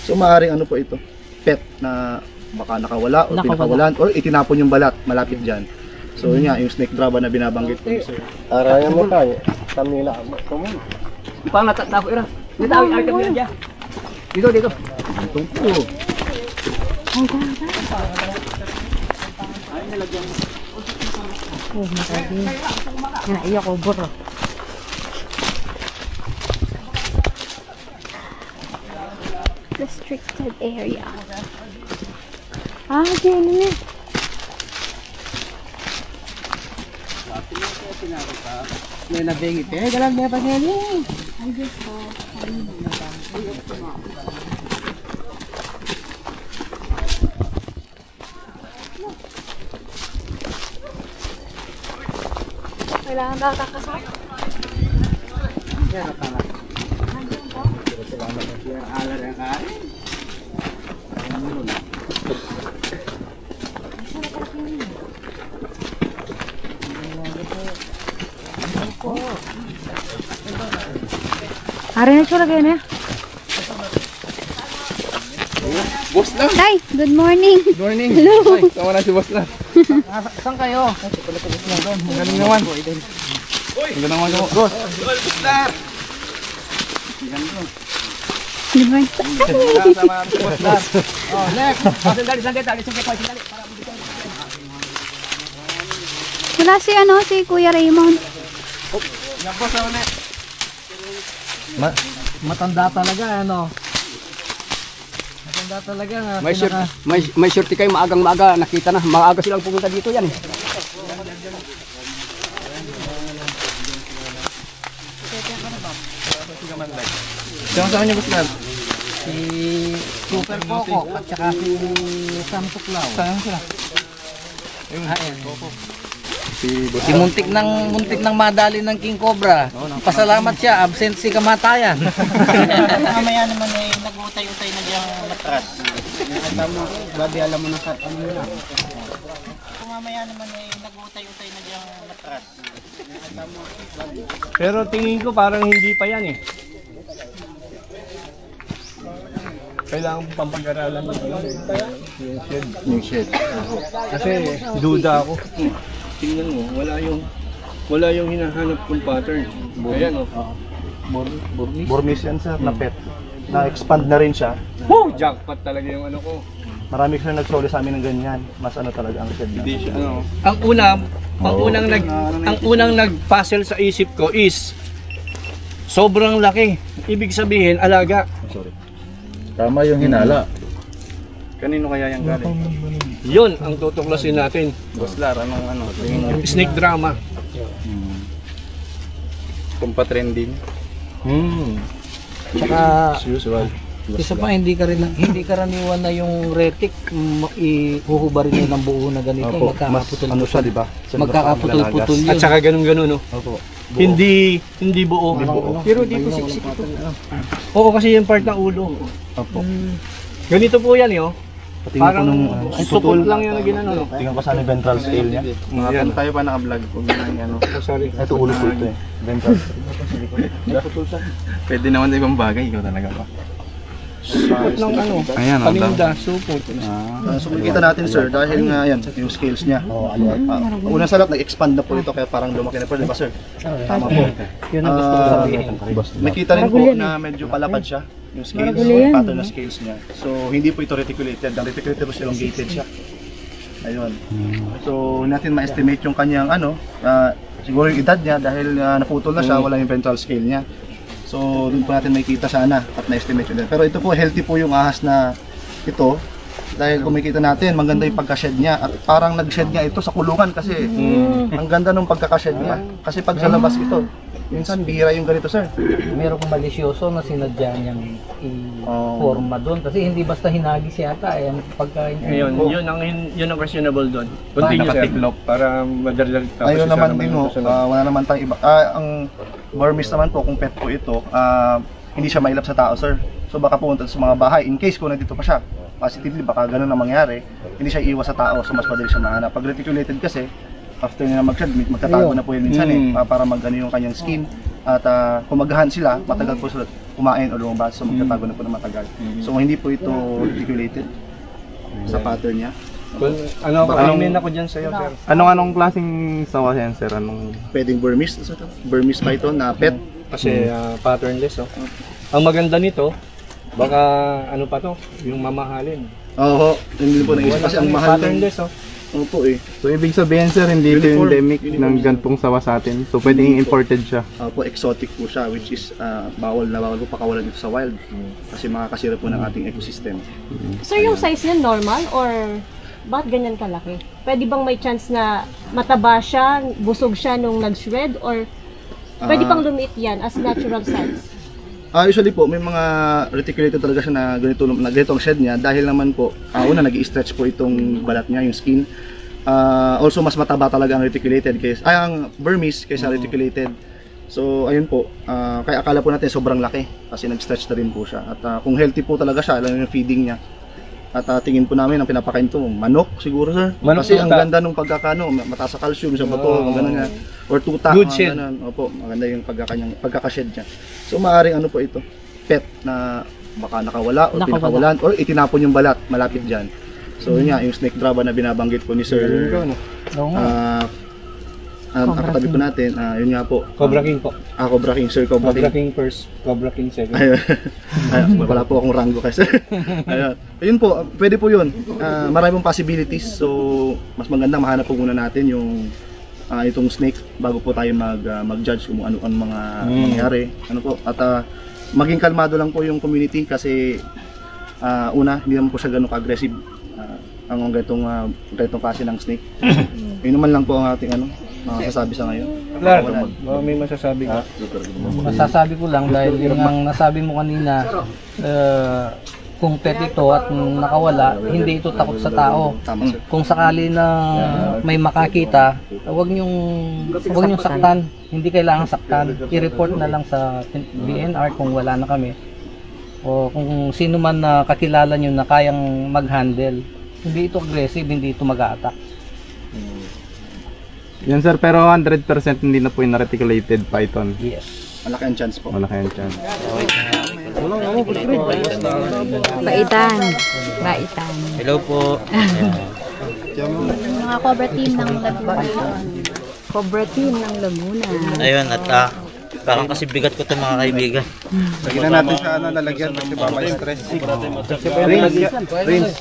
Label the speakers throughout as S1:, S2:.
S1: So maaaring ano po ito, pet na baka nakawala o pinakawalan or itinapon yung balat malapit dyan. So yun nga, yung snake drama na binabanggit ko sir.
S2: Araya mo tayo, kami lang.
S3: Pang natatako ira. Dito ay kami diyan. Dito.
S1: Ito po.
S4: Oh, makabi. Iya ko bro. Restricted area. Ganun eh.
S3: May nabingit eh. Galang may pagani.
S4: Kailangan ba kakasama?
S3: Yan ang tangat. Yan alar yang kain.
S4: Hari na siya lagay na.
S2: Boss na!
S4: Hi, good morning.
S2: Good morning!
S4: Hello!
S2: Ay, tama na si boss na.
S3: Saan kayo?
S2: Ang galing naman. Ang galing naman mo. Boss! Boss na!
S4: Good morning.
S2: Sama si boss na.
S3: Oh, next. Sandali.
S4: Wala si Kuya Raymond.
S2: Yan boss, sama na.
S3: Matanda talaga ano. Matanda talaga nga.
S5: May surety kayo maagang-maaga nakita na. Maaga silang pumunta dito yan eh.
S2: Sama-sama niyo boss na.
S3: Si Super Coco at saka si Sam Tuklaw.
S2: Saan sila?
S3: Ayan.
S2: Si boss.
S3: Si muntik ng madali ng King Cobra. Pasalamat siya, absent si kamatayan.
S6: Mamaya naman ay nag-utay-utay na diyang matras. Tama, babi alam mo na sa ano na. Kung mamaya naman ay nag-utay-utay na diyang matras.
S2: Pero tingin ko parang hindi pa yan eh. Kailangan pampag-aralan yung shed. Kasi duda ako. Tingnan mo, wala yung hinahanap kong pattern. Ayan oh.
S1: Burmese yan sir, na pet. Na-expand na rin siya.
S2: Woo! Jackpot talaga yung ano ko.
S1: Marami kasi nagsoli sa amin ng ganyan. Mas ano talaga ang shed na.
S2: Hindi siya ano. Ang unang nag-puzzle sa isip ko is sobrang laki. Ibig sabihin alaga.
S1: Sorry. Tama yung hinala.
S2: Kanino kaya yung galing? Yun ang tutuklasin natin.
S6: Boss Lar, anong ano?
S2: Snake drama.
S6: Kumpatrending.
S3: Saka
S1: Usual.
S3: isa pa hindi karaniwan na yung retic ihuhubarin niya ng buo na ganito.
S1: Ano siya, di ba?
S3: Magkakaputol-putol yun.
S2: At saka ganun-ganun no.
S1: Opo.
S2: Hindi buo.
S3: Pero di ba siksik ito?
S2: Oo kasi yung part ng ulo.
S1: Opo.
S2: Ganito po yan yo.
S1: Patingin ko nung
S2: supot lang yun na ginano no.
S1: Tingnan ko sana yung ventral scale niya.
S6: Mga tayo pa naka-vlog. Huwag na yung ano.
S2: Sorry.
S1: Ito ulo po ito eh. Ventral.
S6: Pwede naman sa ibang bagay. Ikaw talaga pa.
S2: Supot ng ano.
S6: Ayan,
S2: Paninda, supot.
S1: So makikita natin sir, dahil nga yan, yung scales niya. Unang salat, nag-expand na po ito kaya parang lumaki na po, di ba sir? Tama po.
S3: Yun ang gusto ko sabihin.
S1: Makita rin po na medyo palapad siya, yung scales, pattern na scales niya. So hindi po ito reticulated, ang reticulated was elongated siya. Ayun. So natin ma-estimate yung kanyang ano, siguro yung edad niya dahil naputol na siya, wala yung ventral scale niya. So doon po natin makikita sana at na-estimate yun. Pero ito po, healthy po yung ahas na ito. Dahil kung makikita natin, maganda yung pagka-shed niya. At parang nag-shed niya ito sa kulungan kasi ang ganda nung pagkaka-shed niya. Kasi pag sa labas ito, minsan bihira yung ganito sir.
S3: Meron kong malisyoso na sinadya niyang i-forma doon. Kasi hindi basta hinagis yata. Pagka
S2: Yun ang questionable doon. Continue sir. Para madali.
S1: Ayun naman din ho, wala naman tayong iba. Ang Burmese naman po, kung pet po ito, hindi siya mailap sa tao sir. So baka pumunta sa mga bahay, in case kung nandito pa siya, positively baka ganun ang mangyari, hindi siya iwas sa tao, so mas madali siya mahanap. Pag reticulated kasi, after niya mag-shed, magtatago na po yun minsan para mag-ano yung kanyang skin. At kung mag-hunt sila, matagal po sila kumain o lumabas, so magtatago na po na matagal. So hindi po ito reticulated sa pattern niya.
S2: Amin ako dyan sa'yo, sir.
S7: Anong klaseng sawa yan, sir?
S1: Pwedeng Burmese, Burmese python na pet.
S2: Kasi patternless, oh. Ang maganda nito, baka ano pa to, yung mamahalin.
S1: Oo, hindi po naisip kasi ang mahal ng...
S2: Patternless, oh.
S1: Opo eh.
S7: So ibig sabihin, sir, hindi ito endemic ng gantong sawa sa atin. So pwedeng imported siya.
S1: Opo, exotic po siya, which is bawal po pakawalan dito sa wild. Kasi makakasira po ng ating ecosystem.
S8: Sir, yung size niya normal or bakit ganyan kalaki? Pwede bang may chance na mataba siya, busog siya nung nag-shred, or pwede pang lumiit yan as natural size?
S1: Usually po, may mga reticulated talaga siya na ganito ang shed niya dahil naman po, una nag-i-stretch po itong balat niya, yung skin. Also, mas mataba talaga ang reticulated ang Burmese kaysa reticulated. So, ayun po, kaya akala po natin sobrang laki kasi nag-stretch na rin po siya. At kung healthy po talaga siya, alam yung feeding niya. At tingin po namin ang pinapakain ito, manok siguro, sir.
S2: Manok,
S1: kasi
S2: tuta.
S1: ang ganda nung pagkakano, mataas sa calcium sa bato, ang ganda niya. Or tuta,
S2: Good shed.
S1: Opo, maganda yung pagkakashed niya. So maaaring ano po ito, pet na baka nakawala o pinakawalan or itinapon yung balat malapit diyan. So yun nga, yung snake draba na binabanggit po ni Sir. Katabi po natin, yun nga po.
S2: Cobra King po.
S1: Cobra King, Sir Cobra
S2: Cobra
S1: King.
S2: King first, Cobra King second.
S1: Wala po akong rango kasi. Ayun po, pwede po yun. Marami pong possibilities. So, mas maganda mahanap po muna natin yung itong snake bago po tayo mag-judge kung ano mga mangyari. Ano po? At maging kalmado lang po yung community kasi una, hindi naman po siya ganun ka-aggressive ang ganitong klase ng snake. Yun naman lang po ang ating sasabi sa ngayon.
S2: Claro, may masasabi ka.
S3: Masasabi ko lang dahil yung ang nasabi mo kanina, kung pet ito at nakawala, hindi ito takot sa tao.
S1: Tama, sir.
S3: Kung sakali na may makakita, huwag niyong saktan. Hindi kailangan saktan. I-report na lang sa DNR kung wala na kami. O kung sino man na kakilala niyo na kayang mag-handle. Hindi ito aggressive, hindi ito mag-a-attack.
S7: Yan, sir, pero 100% hindi na po yung reticulated python.
S3: Yes.
S1: Malaki ang chance po.
S7: Malaki ang chance.
S4: Baitan.
S6: Hello po.
S4: Mga Cobra team ng Laguna. Cobra team ng Laguna.
S6: Ayun, at parang kasi bigat ko ito mga kaibigan.
S7: Lagyan na natin siya, lagyan kasi baba yung stress. Rinse.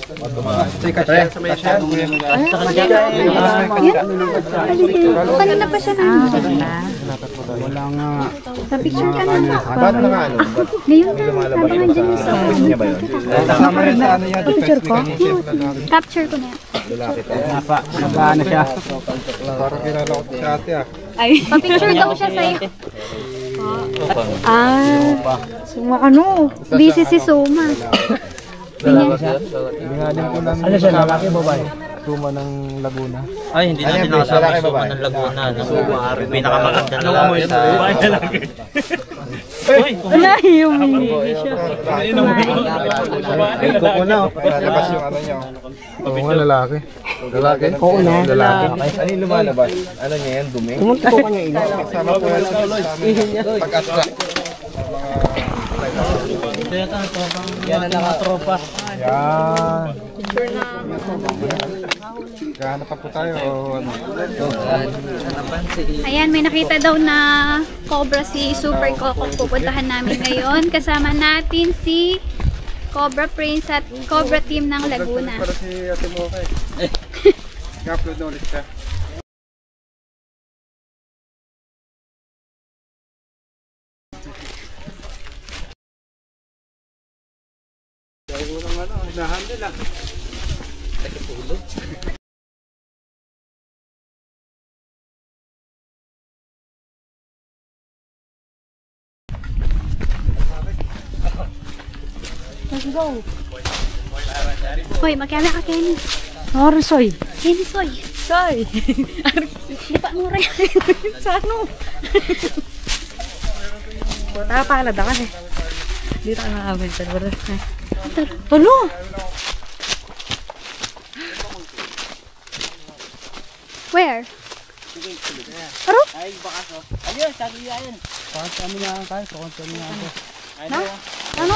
S4: Kanina pa siya nandun.
S7: Wala nga.
S4: Pa-picture ka na.
S7: Ba't na nga
S4: Ngayon na. Sabi nga dyan sa...
S7: Kasama rin sa ano yan.
S4: Picture ko? Capture ko na yan.
S7: Nagana siya. Parang kilala ko si ate ah.
S4: Pa-picture daw siya sa'yo. Suma busy si Suma.
S7: Hindi nga din po lang. Ano siya, lalaki babae? Suma ng Laguna.
S6: Ay, hindi natin nakasama yung suma ng Laguna. Pinakamaganda na lalaki sa...
S4: Wala yung hindi siya.
S7: Kuko na. Labas yung ano niya. Oo nga, lalaki. Lalaki? Oo na. Lalaki. Ano yung lumalabas? Ano niya yan? Dumi? Tumuntik ko kanya ilo. Kasama po yan sa pag-astra.
S6: Ito yata ang tropang. Yan ang nakatropa.
S7: Yan. Kahanap pa po tayo o ano?
S4: Ayan, may nakita daw na cobra si Super Coco. Pupuntahan namin ngayon. Kasama natin si Cobra Prince at Cobra Team ng Laguna.
S7: Para si Ate Moke. I-upload na ulit siya.
S4: Let's go. Hoy, magkala ka, Kenny.
S8: Soy.
S4: Kenny, soy.
S8: Soy.
S4: Di pa mura yan.
S8: Sa ano? Nakapalad ako kasi. Dito ka nakabal sa lugar. Tulo!
S4: Where?
S6: Ay, bakas oh. Ayun, sabi yan.
S4: No? Ano?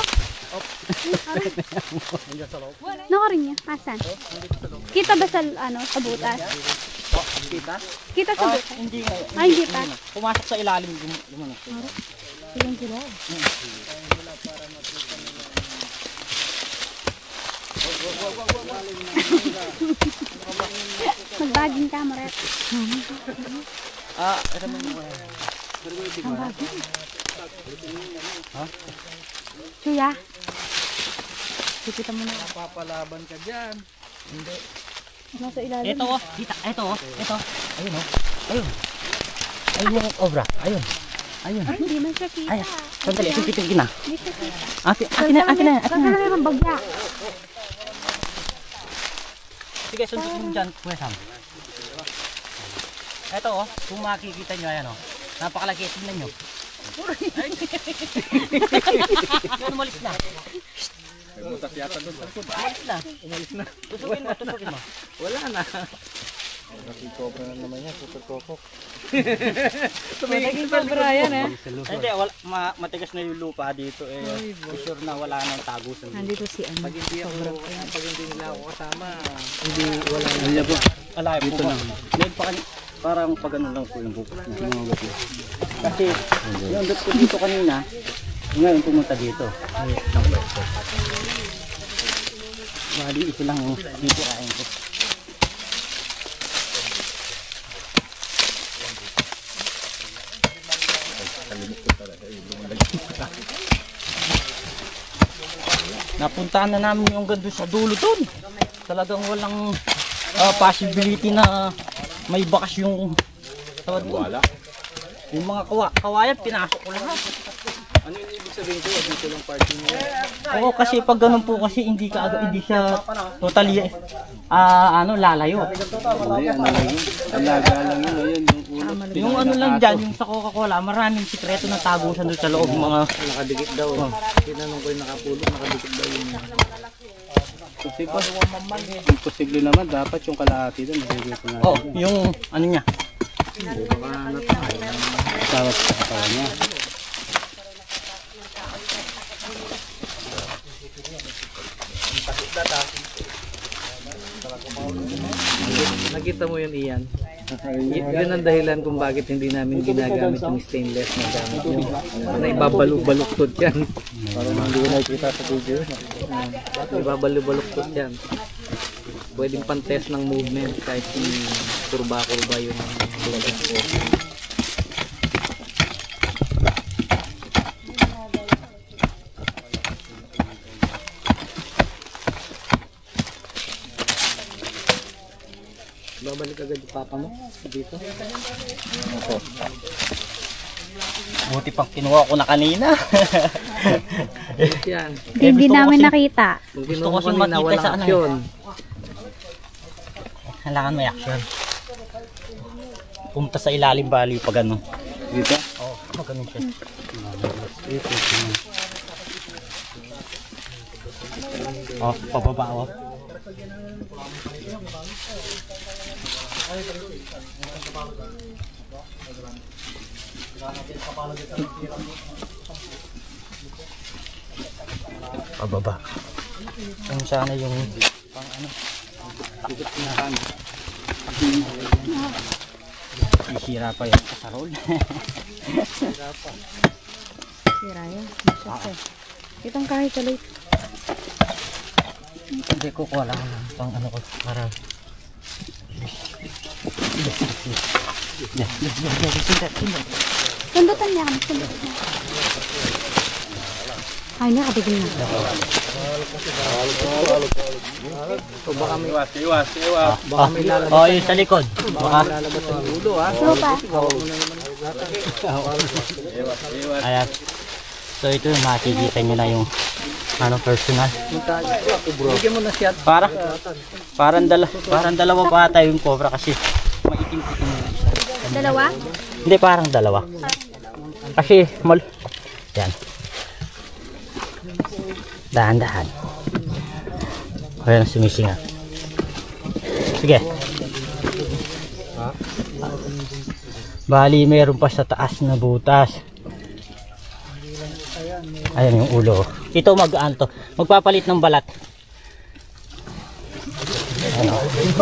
S4: Naka rin niya. Asan? Kita ba sa, sa butas?
S6: Kita?
S4: Kita sa butas?
S6: Hindi.
S4: Ay, hindi pa.
S6: Pumasok sa ilalim. Lumanak.
S4: Silang sila. Magbaging ka, Moret.
S6: Ito mo mo.
S4: Suya. Kikita mo na.
S3: Papalaban ka dyan.
S4: Hindi. Nasa ilalim.
S6: Ito oh. Ito oh. Ito. Ayun oh. Ayun. Ayun yung obra. Ayun. Ayun.
S4: Ay, hindi man siya kita.
S6: Ay, sandali. Titigin na.
S4: Hindi siya kita.
S6: Akin na.
S4: Kakaroon ng bagya.
S6: Sige, sundutin mo dyan, Kuya Sam. Ito oh, kung makikita nyo, ayan oh. Napakalaki, tingnan nyo. Yan, umalis na.
S7: May butas yata doon.
S6: Umalis na. Tusukin mo.
S3: Wala na.
S7: Kasi cobra na naman yan, super kokok.
S3: Tumingin pa Brian eh.
S6: Hindi, matigas na yung lupa dito eh. Sure na wala nang tagusan.
S4: Nandito si
S3: Pag hindi nila ako kasama,
S2: Hindi, wala na. Hindi po.
S6: Alay,
S2: Dito na.
S6: Leg pa parang pag ano lang po yung bukas na. Kasi yung dot ko dito kanina, ngayon pumunta dito. Bali, ito lang yung dito kain ko. Napuntahan na namin yung ganda sa dulo doon. Talagang walang possibility na may bakas yung wala. Yung mga kawayan pinasok ko lahat.
S7: Ano yung ibig sabihin ko? Dito lang parking mo.
S6: Oo, kasi pag ganun po kasi hindi siya totally lalayo.
S2: Alaga lang yun. Ayun, yung ulo.
S6: Yung ano lang dyan, yung sa Coca-Cola, maraming sikreto ng tagusan doon sa loob mga
S3: nakadikit daw. Tinanong ko yung nakapulot, nakadikit daw yung
S2: Imposible naman. Dapat yung kalahati doon. Nagigito natin.
S6: oh, yung ano niya.
S2: Tawag sa katawan niya.
S3: Nakita mo yun, Ian? Yun ang dahilan kung bakit hindi namin ginagamit yung stainless na gamit yung na ibabalok-baluktot yan.
S7: Parang hindi ko nakikita sa video.
S3: Ibabalok-baluktot yan. Pwedeng pan-test ng movement kahit yung kurba-kurba yung lugas ko. Babalik agad yung papa mo dito.
S6: Buti pang kinuha ko na kanina.
S3: Yan.
S4: Hindi namin nakita.
S3: Kung
S6: Gusto
S3: kinuha
S6: ko
S3: ko
S6: siyang
S3: kanina,
S6: makita
S3: walang
S6: sa ano
S3: aksyon.
S6: Kailangan may action. Pumunta sa ilalim bali pag ano.
S2: Dito?
S6: Oo, maganon siya. Oh, pababa oh. Pababa. Kung sana yung pang ano. Takot na kami. Sisira pa yung kasarol.
S4: Sira yan. Itong kahit tuloy.
S6: Hindi ko kuha lang pang ano ko para
S4: Sundutan niya kami. Sundutan niya. Ay, nakabigil na.
S7: Iwas.
S3: Baka may lalabas.
S6: Oh, yung sa likod. Baka
S3: Lalabas ang ulo ha.
S4: Lupa.
S6: ayan. So ito yung makikita nyo na yung ano personal.
S3: Bigyan mo na siya.
S6: Parang dalawa pa ata yung cobra kasi maitim-itim.
S4: Dalawa?
S6: Hindi, parang dalawa. Kasi yan. Dahan-dahan. Ayan, sumisinga. Sige. Bali, meron pa sa taas na butas. Ayan yung ulo. Ito mag-aan to. Magpapalit ng balat. Ano?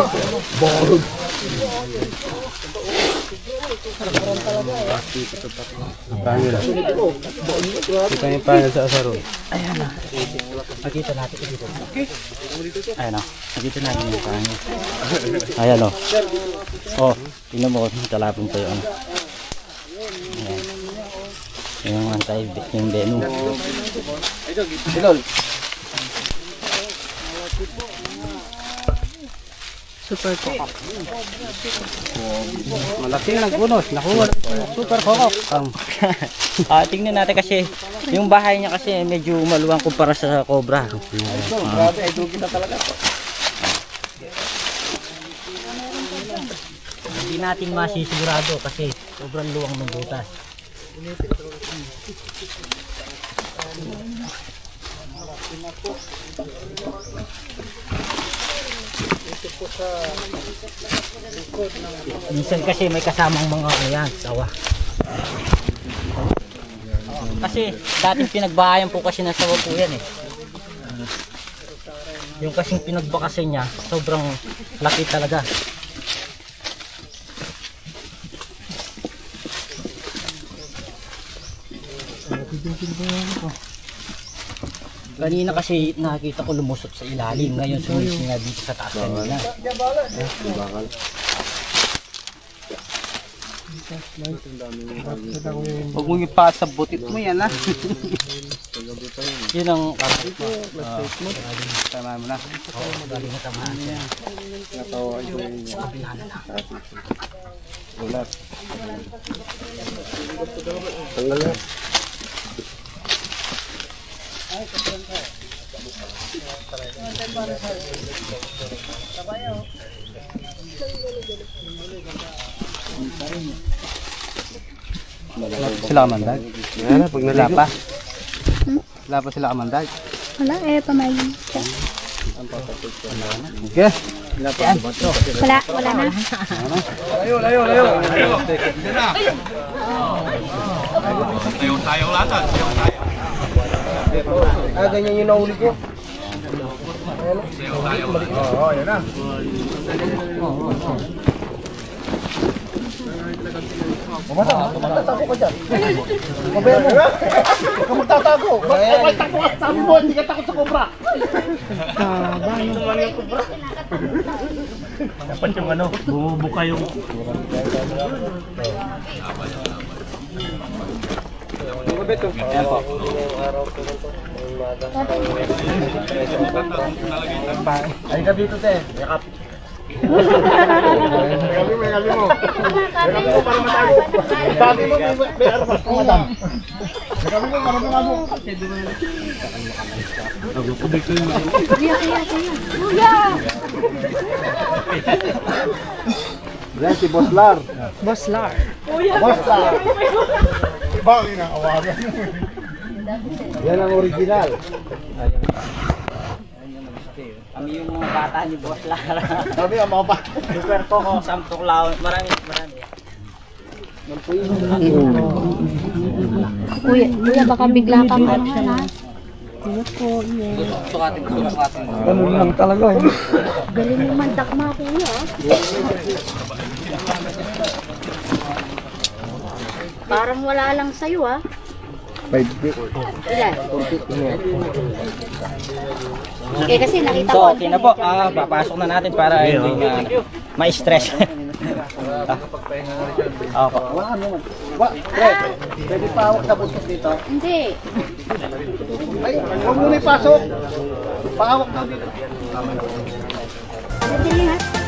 S7: Kita yung panel sa asaro.
S6: Ayan na. Nakita natin dito. Ayan na. Nakita natin yung panel. Ayan o. Oh, tingnan mo. Talapin pa yun. Ayan. Yung anti-bit yung venom.
S3: Super kokok. Malaki na nagbunos. Nakuha super kokok.
S6: Tingnan natin kasi yung bahay niya kasi medyo maluwang kumpara sa cobra.
S3: Grabe, ay dugi na talaga.
S6: Hindi natin masisigurado kasi sobrang luwang ng butas. Minsan kasi may kasamang mga ayan, sawa. Kasi dating pinagbahayan po kasi ng sawa po yan eh. Yung kasing pinagbakasin niya, sobrang laki talaga. Kanina kasi nakita ko lumusot sa ilalim, ngayon sumising na dito sa taas kanina.
S3: Huwag mong ipasa butit mo yan ha.
S6: Yun ang kapit mo.
S3: Tama mo na.
S6: Galing na tamaan siya.
S3: Sila kamandag? Wala pa. Wala pa sila kamandag?
S4: Wala eh, pamagin siya.
S3: Okay.
S4: Wala na.
S3: Ganyan yung nahuli ko.
S7: Yan na.
S1: Magtatago ka dyan. Mabaya mo. Huwag ka magtatago. Bakit takbo ka? Sabi mo, hindi ka takot sa cobra. Naman yung cobra. Dapat yung ano, bumubuka yung...
S3: Ayan po.
S1: Ay ka dito, te. Yakap. Gabi mo. Gabi mo para matago. Gabi mo, may ano pa. Madam. Gabi mo para matago. Yan si Boslar.
S3: Boslar.
S1: Boslar. Bakit na awagan? Yan ang original.
S6: Kami yung mga bata ni Boss Lara.
S1: Sabi ang mga bata.
S6: Super Coco, Samtok Lao, marami.
S4: Kuya, baka bigla kang ano na.
S3: Sukatin.
S7: Ganun lang talaga.
S4: Galing mo mandakma, kuya. Parang wala lang sa'yo ah.
S1: 5
S4: Ilan? Eh kasi nakita ko.
S6: So, tingnan po, papasok na natin para hindi ma-stress. Opo.
S1: Pwede pa hawak sa butos dito.
S4: Hindi.
S1: Ay, huwag mo na ipasok. Pahawak daw dito.
S4: Pwede ha?